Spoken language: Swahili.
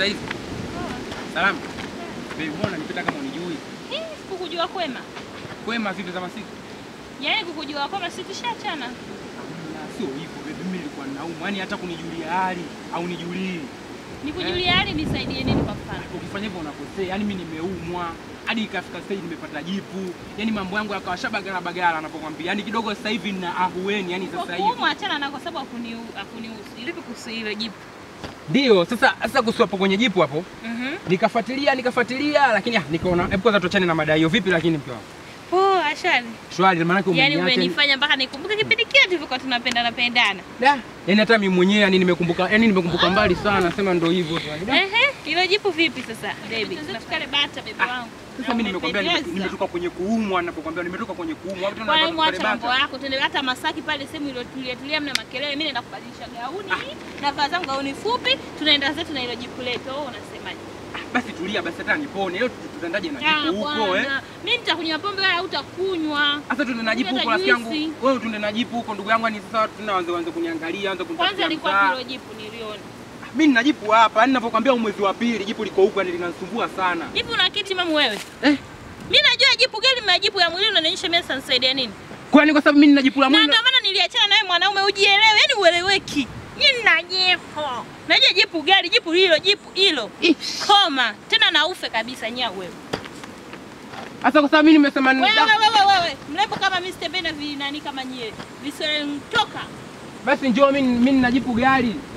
sasa hivi. Salamu. Baby, mbona nipita kama unijui? Kukujua kwema. Kwema vipi za masiku? Yaani kukujua kwema si tushachana. Sio hivyo baby, mimi nilikuwa naumwa. Yaani hata kunijulia hali au nijulii. Nikujulia hali nisaidie nini kwa mfano? Ukifanya hivyo unakosea. Yaani mimi nimeumwa. Hadi ikafika stage nimepata jipu. Yaani mambo yangu yakawa shabagala anapokuambia. Yaani kidogo sasa hivi nina ahueni, yaani sasa hivi. Kuumwa achana na kwa sababu akunihusu. Ilipi kuhusu ile jipu? Ndio, sasa kusiwapo kwenye jipu hapo. Nikafuatilia lakini nikaona hebu kwanza tuachane na madai hiyo. Vipi lakini mke wangu? Poa, ashali. Shwari, maana yake umeniacha. Yaani umenifanya mpaka nikumbuke kipindi kile tulikuwa tunapendana. Da, yaani hata mimi mwenyewe yani nimekumbuka mbali sana, sema ndio hivyo tu. Hilo jipu vipi sasa baby? Tunafikale bata baby wangu. Sasa mimi nimekwambia nimetoka kwenye kuumwa, ninapokuambia nimetoka kwenye kuumwa. Watu tunataka kuacha mambo yako, twende hata Masaki pale sehemu ile tulia mna makelele, mimi naenda kubadilisha gauni, navaa zangu gauni fupi, tunaenda zetu na hilo jipu letu. Wewe unasemaje? Basi tulia basi hata nipone. Leo tutaendaje na jipu huko Mimi nitakunywa pombe wala hutakunywa. Sasa tuende na jipu huko rafiki yangu. Wewe tuende na jipu huko ndugu yangu, ni sasa tunaanza kuniangalia, anza kunitafuta. Kwanza ilikuwa hilo jipu niliona. Mimi nina jipu hapa, yani ninapokuambia mwezi wa pili jipu liko huko, yani linanisumbua sana. Jipu na kiti mamu wewe? Mimi najua jipu gani, majipu ya mwili unanionyesha mimi sasa nisaidia nini? Kwani kwa sababu mimi nina jipu la mwili. Ndio maana niliachana nawe mwanaume ujielewe, yani ueleweki. Nina jipu. Najua jipu gani, jipu hilo. Koma, tena na ufe kabisa nya wewe. Sasa kwa sababu mimi nimesema wewe, mrembo kama Mr. Bena nani kama nyie. Visore mtoka. Basi njoo mimi nina jipu gari.